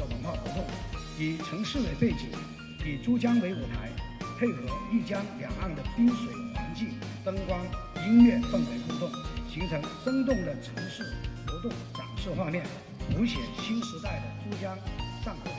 的文化活动，以城市为背景，以珠江为舞台，配合丽江两岸的滨水环境、灯光、音乐氛围互动，形成生动的城市活动展示画面，谱写新时代的珠江上河